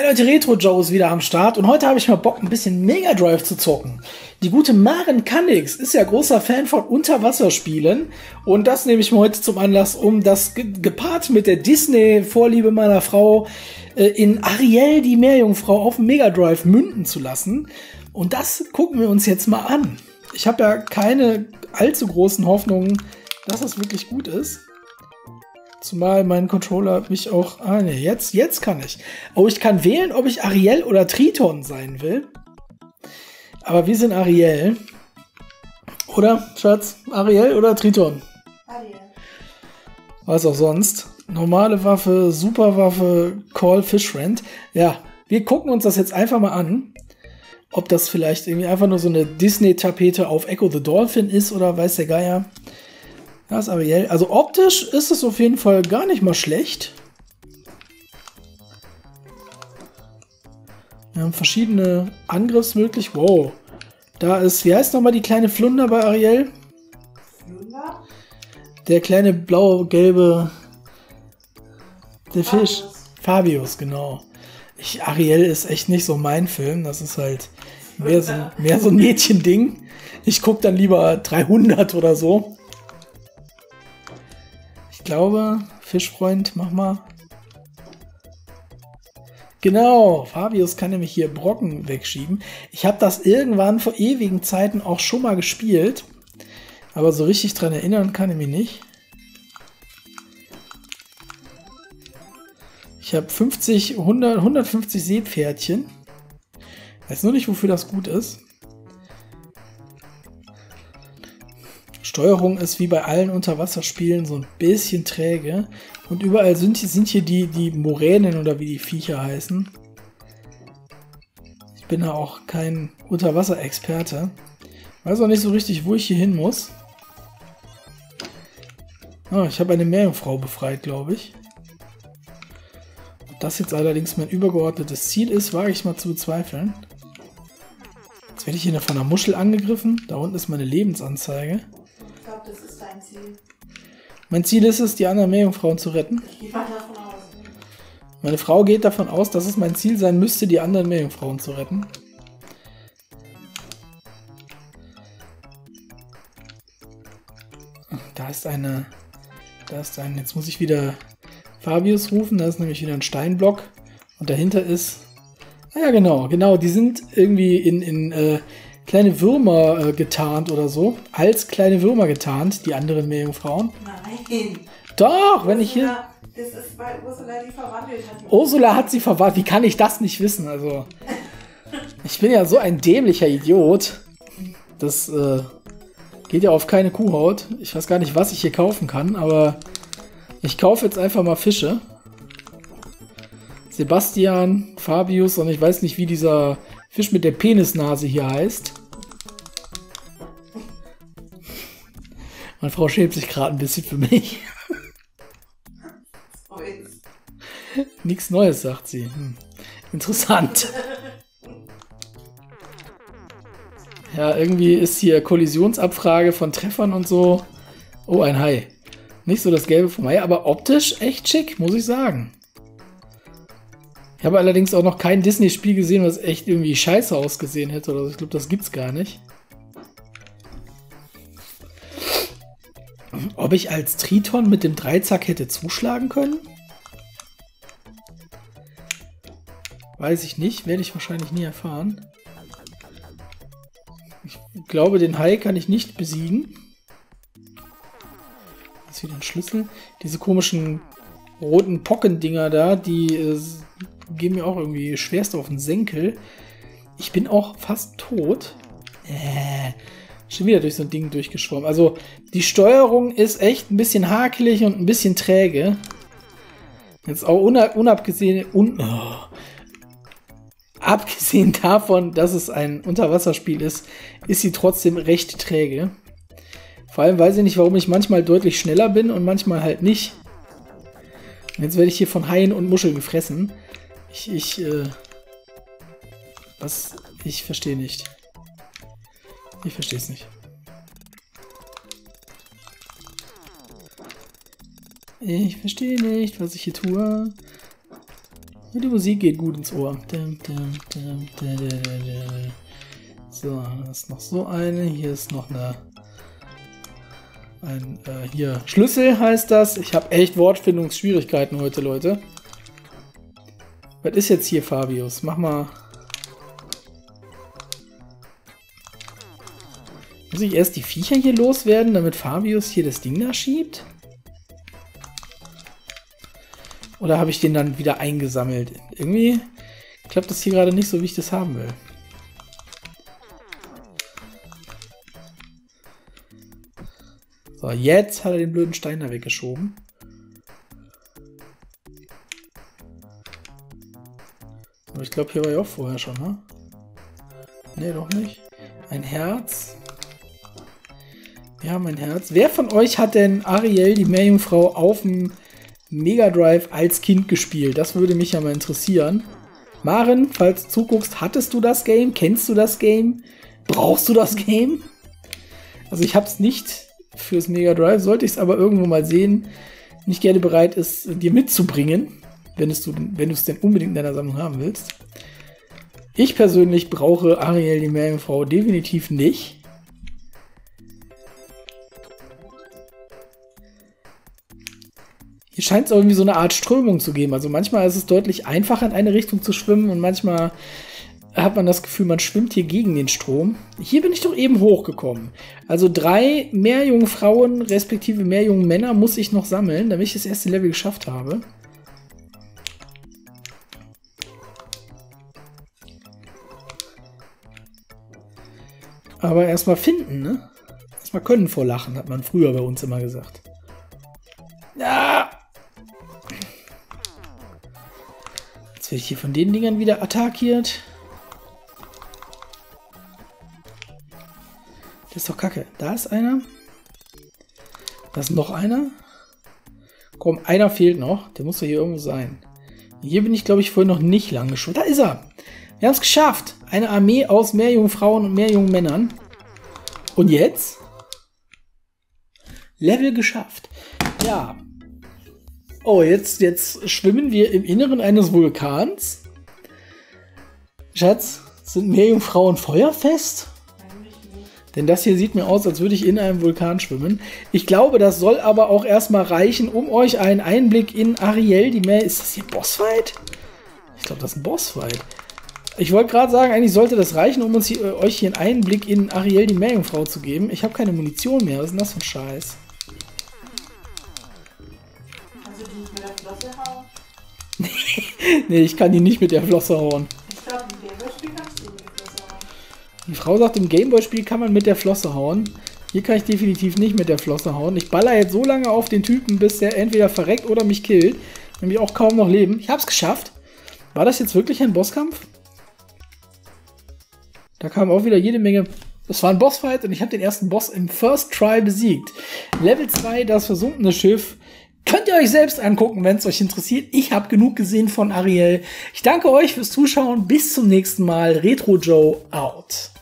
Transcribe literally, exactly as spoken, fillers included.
Leute, Retro Joe ist wieder am Start und heute habe ich mal Bock, ein bisschen Mega Drive zu zocken. Die gute Maren Kannix ist ja großer Fan von Unterwasserspielen und das nehme ich mir heute zum Anlass, um das ge gepaart mit der Disney-Vorliebe meiner Frau äh, in Ariel, die Meerjungfrau, auf dem Mega Drive münden zu lassen. Und das gucken wir uns jetzt mal an. Ich habe ja keine allzu großen Hoffnungen, dass das wirklich gut ist. Zumal mein Controller mich auch... Ah, ne, jetzt, jetzt kann ich. Oh, ich kann wählen, ob ich Ariel oder Triton sein will. Aber wir sind Ariel. Oder, Schatz? Ariel oder Triton? Ariel. Was auch sonst. Normale Waffe, Superwaffe, Call Fish Friend. Ja, wir gucken uns das jetzt einfach mal an. Ob das vielleicht irgendwie einfach nur so eine Disney-Tapete auf Echo the Dolphin ist oder weiß der Geier. Das ist Ariel. Also optisch ist es auf jeden Fall gar nicht mal schlecht. Wir haben verschiedene Angriffsmöglichkeiten. Wow. Da ist, wie heißt nochmal die kleine Flunder bei Ariel? Flunder? Der kleine blau-gelbe... Der Fabius. Fisch. Fabius, genau. Ich, Ariel ist echt nicht so mein Film. Das ist halt mehr so, mehr so ein Mädchending. Ich gucke dann lieber dreihundert oder so. Ich glaube, Fischfreund, mach mal. Genau, Fabius kann nämlich hier Brocken wegschieben. Ich habe das irgendwann vor ewigen Zeiten auch schon mal gespielt. Aber so richtig dran erinnern kann ich mich nicht. Ich habe fünfzig, hundert, hundertfünfzig Seepferdchen. Weiß nur nicht, wofür das gut ist. Steuerung ist wie bei allen Unterwasserspielen so ein bisschen träge. Und überall sind, sind hier die, die Moränen oder wie die Viecher heißen. Ich bin da auch kein Unterwasserexperte. Weiß auch nicht so richtig, wo ich hier hin muss. Ah, ich habe eine Meerjungfrau befreit, glaube ich. Ob das jetzt allerdings mein übergeordnetes Ziel ist, wage ich mal zu bezweifeln. Jetzt werde ich hier von einer Muschel angegriffen. Da unten ist meine Lebensanzeige. Ich glaube, das ist dein Ziel. Mein Ziel ist es, die anderen Meerjungfrauen zu retten. Ich gehe mal davon aus. Meine Frau geht davon aus, dass es mein Ziel sein müsste, die anderen Meerjungfrauen zu retten. Da ist eine... Da ist ein... Jetzt muss ich wieder Fabius rufen. Da ist nämlich wieder ein Steinblock. Und dahinter ist... Ah ja, genau. Genau, die sind irgendwie in... in äh, kleine Würmer äh, getarnt oder so. Als kleine Würmer getarnt, die anderen Meerjungfrauen. Nein. Doch, wenn ich hier... Das ist, weil Ursula die verwandelt hat. Ursula hat sie verwandelt. Wie kann ich das nicht wissen? Also, ich bin ja so ein dämlicher Idiot. Das äh, geht ja auf keine Kuhhaut. Ich weiß gar nicht, was ich hier kaufen kann, aber ich kaufe jetzt einfach mal Fische. Sebastian, Fabius und ich weiß nicht, wie dieser Fisch mit der Penisnase hier heißt. Meine Frau schämt sich gerade ein bisschen für mich. Nichts Neues, sagt sie. Hm. Interessant. Ja, irgendwie ist hier Kollisionsabfrage von Treffern und so. Oh, ein Hai. Nicht so das Gelbe vom Hai, aber optisch echt schick, muss ich sagen. Ich habe allerdings auch noch kein Disney-Spiel gesehen, was echt irgendwie scheiße ausgesehen hätte oder so. Ich glaube, das gibt's gar nicht. Ob ich als Triton mit dem Dreizack hätte zuschlagen können? Weiß ich nicht. Werde ich wahrscheinlich nie erfahren. Ich glaube, den Hai kann ich nicht besiegen. Das ist wieder ein Schlüssel. Diese komischen roten Pockendinger da, die äh, gehen mir auch irgendwie schwerst auf den Senkel. Ich bin auch fast tot. Äh, schon wieder durch so ein Ding durchgeschwommen. Also die Steuerung ist echt ein bisschen hakelig und ein bisschen träge. Jetzt auch unab unabgesehen... Un oh. Abgesehen davon, dass es ein Unterwasserspiel ist, ist sie trotzdem recht träge. Vor allem weiß ich nicht, warum ich manchmal deutlich schneller bin und manchmal halt nicht. Und jetzt werde ich hier von Haien und Muscheln gefressen. Ich, ich, äh... Was? Ich verstehe nicht. Ich verstehe es nicht. Ich verstehe nicht, was ich hier tue. Und die Musik geht gut ins Ohr. So, da ist noch so eine. Hier ist noch eine... Ein, äh, hier, Schlüssel heißt das. Ich habe echt Wortfindungsschwierigkeiten heute, Leute. Was ist jetzt hier, Fabius? Mach mal... Muss ich erst die Viecher hier loswerden, damit Fabius hier das Ding da schiebt? Oder habe ich den dann wieder eingesammelt? Irgendwie klappt das hier gerade nicht so, wie ich das haben will. So, jetzt hat er den blöden Stein da weggeschoben. Aber ich glaube, hier war ich auch vorher schon, ne? Ne, doch nicht. Ein Herz. Wir haben ein Herz. Wer von euch hat denn Ariel, die Meerjungfrau, auf dem Mega Drive als Kind gespielt? Das würde mich ja mal interessieren. Maren, falls du zuguckst, hattest du das Game? Kennst du das Game? Brauchst du das Game? Also ich habe es nicht fürs Mega Drive, sollte ich es aber irgendwo mal sehen, nicht gerne bereit ist, dir mitzubringen, wenn es du, wenn du es denn unbedingt in deiner Sammlung haben willst. Ich persönlich brauche Ariel, die Meerjungfrau, definitiv nicht. Hier scheint es irgendwie so eine Art Strömung zu geben. Also manchmal ist es deutlich einfacher, in eine Richtung zu schwimmen und manchmal hat man das Gefühl, man schwimmt hier gegen den Strom. Hier bin ich doch eben hochgekommen. Also drei Meerjungfrauen respektive Meerjungmänner muss ich noch sammeln, damit ich das erste Level geschafft habe. Aber erstmal finden, ne? Erstmal können vor Lachen, hat man früher bei uns immer gesagt. Ja! Jetzt werde ich hier von den Dingern wieder attackiert. Das ist doch kacke. Da ist einer. Da ist noch einer. Komm, einer fehlt noch. Der muss doch hier irgendwo sein. Hier bin ich, glaube ich, vorhin noch nicht lang geschwommen. Da ist er! Wir haben es geschafft! Eine Armee aus Meerjungfrauen und Meerjungmännern. Und jetzt? Level geschafft. Ja. Oh, jetzt, jetzt schwimmen wir im Inneren eines Vulkans. Schatz, sind Meerjungfrauen feuerfest? Denn das hier sieht mir aus, als würde ich in einem Vulkan schwimmen. Ich glaube, das soll aber auch erstmal reichen, um euch einen Einblick in Ariel, die Meer... Ist das hier Bossfight? Ich glaube, das ist ein Bossfight. Ich wollte gerade sagen, eigentlich sollte das reichen, um uns hier, euch hier einen Einblick in Ariel, die Meerjungfrau zu geben. Ich habe keine Munition mehr. Was ist denn das für ein Scheiß? Kannst du die nicht mit der Flosse hauen? Nee, ich kann die nicht mit der Flosse hauen. Ich glaube, im Gameboy-Spiel kannst du die mit der Flosse hauen. Die Frau sagt, im Gameboy-Spiel kann man mit der Flosse hauen. Hier kann ich definitiv nicht mit der Flosse hauen. Ich baller jetzt so lange auf den Typen, bis der entweder verreckt oder mich killt. Nämlich auch kaum noch leben. Ich habe es geschafft. War das jetzt wirklich ein Bosskampf? Da kam auch wieder jede Menge... Das war ein Bossfight und ich habe den ersten Boss im First Try besiegt. Level zwei, das versunkene Schiff. Könnt ihr euch selbst angucken, wenn es euch interessiert. Ich habe genug gesehen von Ariel. Ich danke euch fürs Zuschauen. Bis zum nächsten Mal. Retro Joe out.